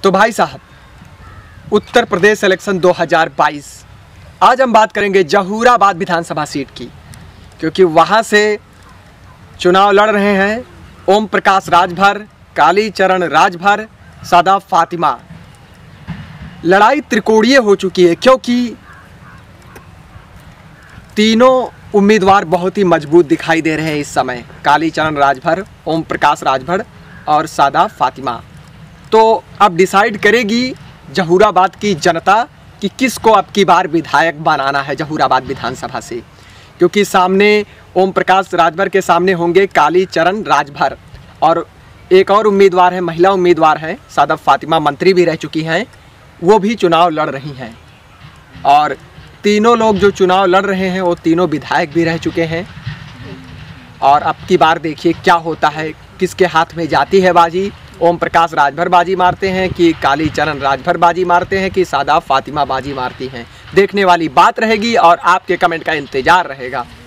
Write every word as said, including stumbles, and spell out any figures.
तो भाई साहब, उत्तर प्रदेश इलेक्शन दो हज़ार बाईस, आज हम बात करेंगे जहूराबाद विधानसभा सीट की, क्योंकि वहाँ से चुनाव लड़ रहे हैं ओम प्रकाश राजभर, कालीचरण राजभर, सादा फातिमा। लड़ाई त्रिकोणीय हो चुकी है क्योंकि तीनों उम्मीदवार बहुत ही मजबूत दिखाई दे रहे हैं इस समय, कालीचरण राजभर, ओम प्रकाश राजभर और सादा फातिमा। तो अब डिसाइड करेगी जहूराबाद की जनता कि किसको अब की बार विधायक बनाना है जहूराबाद विधानसभा से, क्योंकि सामने ओम प्रकाश राजभर के सामने होंगे कालीचरण राजभर और एक और उम्मीदवार है, महिला उम्मीदवार हैं सादा फातिमा, मंत्री भी रह चुकी हैं, वो भी चुनाव लड़ रही हैं। और तीनों लोग जो चुनाव लड़ रहे हैं वो तीनों विधायक भी रह चुके हैं। और अब की बार देखिए क्या होता है, किसके हाथ में जाती है बाजी। ओम प्रकाश राजभर बाजी मारते हैं कि कालीचरण राजभर बाजी मारते हैं कि सादा फातिमा बाजी मारती हैं। देखने वाली बात रहेगी और आपके कमेंट का इंतज़ार रहेगा।